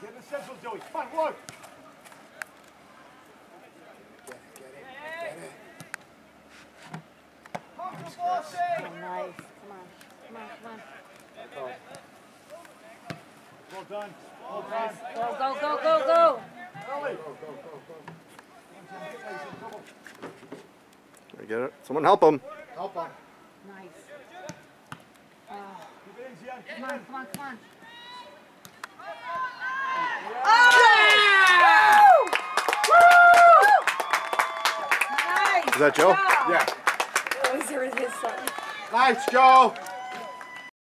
Get the central, Joey. Come on, work. Get it. Comfortable, Shane. Oh, nice. Come on. Well done. Well done. Go. Early. I get it. Someone help him. Help him. Nice. Keep it in, Gian. Keep Come it in. on. Is that Joe? Yeah. Those are his son. Nice, Joe.